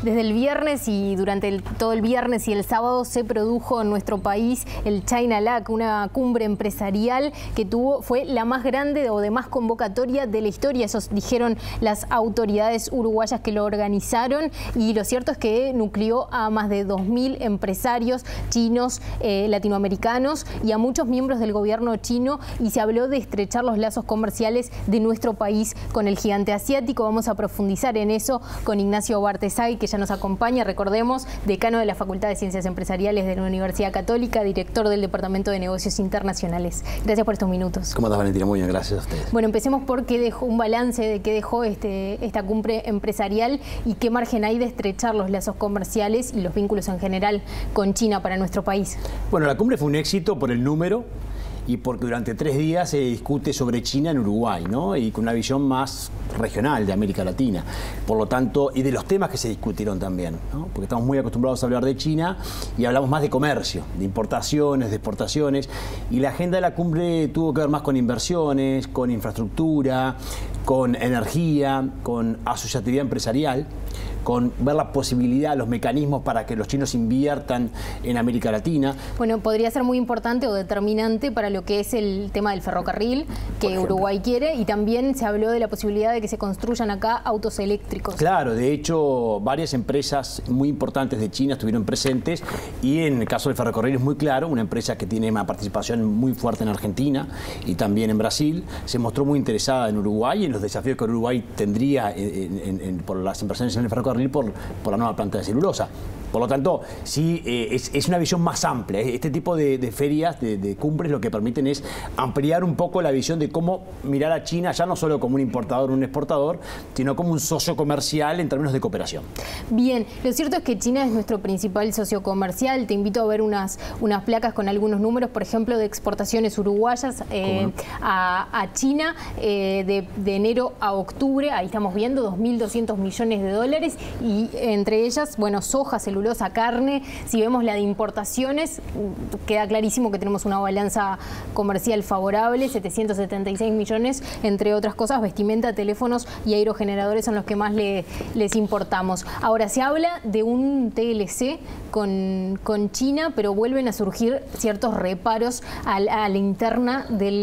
Desde el viernes y durante todo el viernes y el sábado se produjo en nuestro país el China LAC, una cumbre empresarial que fue la más grande o de más convocatoria de la historia. Eso dijeron las autoridades uruguayas que lo organizaron, y lo cierto es que nucleó a más de 2.000 empresarios chinos, latinoamericanos y a muchos miembros del gobierno chino, y se habló de estrechar los lazos comerciales de nuestro país con el gigante asiático. Vamos a profundizar en eso con Ignacio Bartesay, que ya nos acompaña, recordemos, decano de la Facultad de Ciencias Empresariales de la Universidad Católica, director del Departamento de Negocios Internacionales. Gracias por estos minutos. ¿Cómo estás, Valentina? Muy bien, gracias a ustedes. Bueno, empecemos por qué dejó un balance de qué dejó esta cumbre empresarial y qué margen hay de estrechar los lazos comerciales y los vínculos en general con China para nuestro país. Bueno, la cumbre fue un éxito por el número y porque durante 3 días se discute sobre China en Uruguay, ¿no? Y con una visión más regional de América Latina. Por lo tanto, y de los temas que se discutieron también, ¿no? Porque estamos muy acostumbrados a hablar de China y hablamos más de comercio, de importaciones, de exportaciones, y la agenda de la cumbre tuvo que ver más con inversiones, con infraestructura, con energía, con asociatividad empresarial, con ver la posibilidad, los mecanismos para que los chinos inviertan en América Latina. Bueno, podría ser muy importante o determinante para lo que es el tema del ferrocarril que Uruguay quiere, y también se habló de la posibilidad de que se construyan acá autos eléctricos. Claro, de hecho, varias empresas muy importantes de China estuvieron presentes, y en el caso del ferrocarril es muy claro, una empresa que tiene una participación muy fuerte en Argentina y también en Brasil, se mostró muy interesada en Uruguay y en los desafíos que Uruguay tendría por las inversiones en el ferrocarril por la nueva planta de celulosa. Por lo tanto, sí, es una visión más amplia. Este tipo de ferias, de cumbres, lo que permiten es ampliar un poco la visión de cómo mirar a China, ya no solo como un importador o un exportador, sino como un socio comercial en términos de cooperación. Bien, lo cierto es que China es nuestro principal socio comercial. Te invito a ver unas placas con algunos números, por ejemplo, de exportaciones uruguayas a China de enero a octubre. Ahí estamos viendo 2.200 millones de dólares, y entre ellas, bueno, soja, celulosa, carne. Si vemos la de importaciones, queda clarísimo que tenemos una balanza comercial favorable, 776 millones, entre otras cosas, vestimenta, teléfonos y aerogeneradores son los que más les importamos. Ahora, se habla de un TLC con China, pero vuelven a surgir ciertos reparos a la interna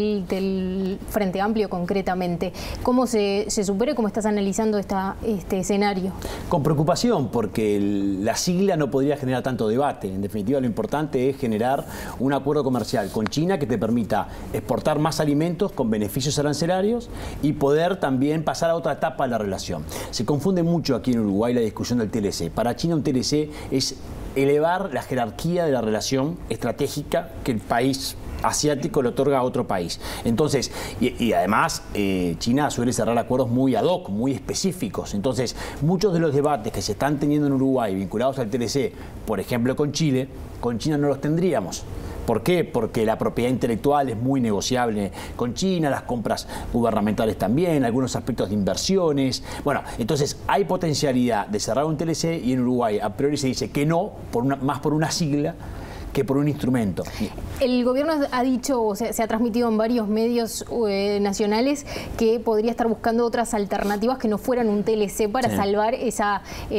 del Frente Amplio concretamente. ¿Cómo se supera y cómo estás analizando este escenario? Con preocupación, porque la sigla no podría generar tanto debate. En definitiva, lo importante es generar un acuerdo comercial con China que te permita exportar más alimentos con beneficios arancelarios y poder también pasar a otra etapa de la relación. Se confunde mucho aquí en Uruguay la discusión del TLC. Para China un TLC es elevar la jerarquía de la relación estratégica que el país asiático le otorga a otro país. Entonces, y además China suele cerrar acuerdos muy ad hoc, muy específicos. Entonces, muchos de los debates que se están teniendo en Uruguay vinculados al TLC, por ejemplo con Chile, con China no los tendríamos. ¿Por qué? Porque la propiedad intelectual es muy negociable con China, las compras gubernamentales también, algunos aspectos de inversiones. Bueno, entonces hay potencialidad de cerrar un TLC, y en Uruguay a priori se dice que no, más por una sigla que por un instrumento. El gobierno ha dicho, o se ha transmitido en varios medios nacionales, que podría estar buscando otras alternativas que no fueran un TLC para salvar esa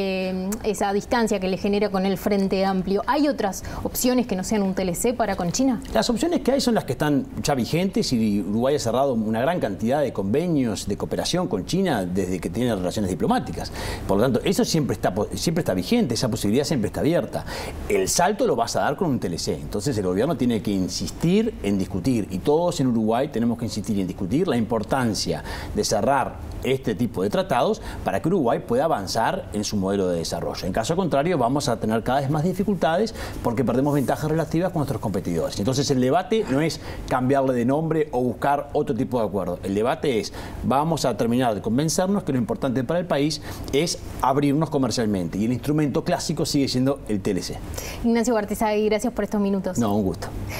distancia que le genera con el Frente Amplio. ¿Hay otras opciones que no sean un TLC para con China? Las opciones que hay son las que están ya vigentes, y Uruguay ha cerrado una gran cantidad de convenios de cooperación con China desde que tiene relaciones diplomáticas. Por lo tanto, eso siempre está vigente, esa posibilidad siempre está abierta. El salto lo vas a dar con un TLC. Entonces el gobierno tiene que insistir en discutir, y todos en Uruguay tenemos que insistir en discutir la importancia de cerrar este tipo de tratados para que Uruguay pueda avanzar en su modelo de desarrollo. En caso contrario, vamos a tener cada vez más dificultades porque perdemos ventajas relativas con nuestros competidores. Entonces el debate no es cambiarle de nombre o buscar otro tipo de acuerdo. El debate es, vamos a terminar de convencernos que lo importante para el país es abrirnos comercialmente, y el instrumento clásico sigue siendo el TLC. Ignacio Bartesay, gracias por estos minutos. No, un gusto.